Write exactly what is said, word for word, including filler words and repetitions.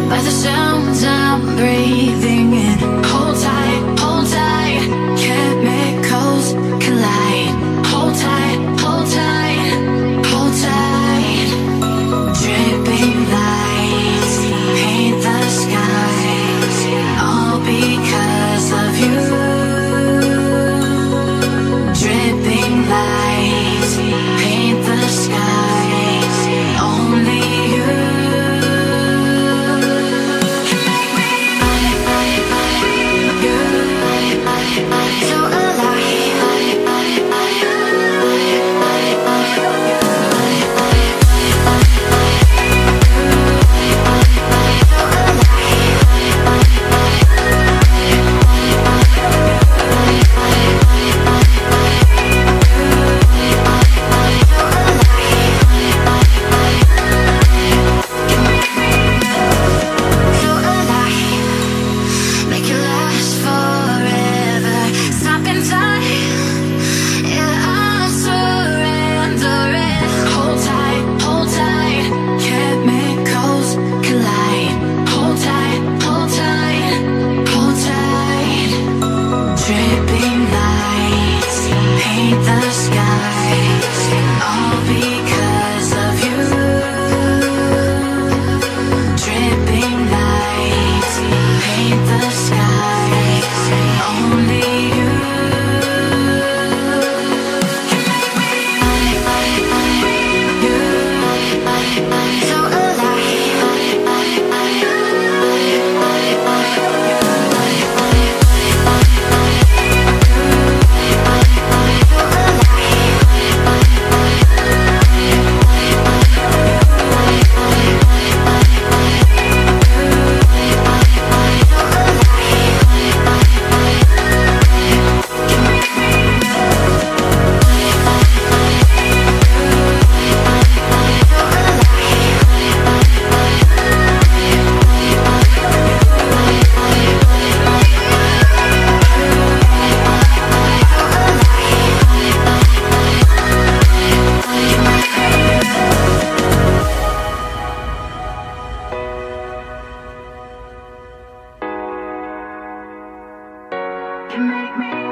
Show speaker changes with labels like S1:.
S1: by the sounds I'm breathing in. Hold tight, hold tight, chemicals collide. Hold tight, hold tight, hold tight. Dripping lights paint the skies, all because of you. Dripping lights paint the skies, only you. You make me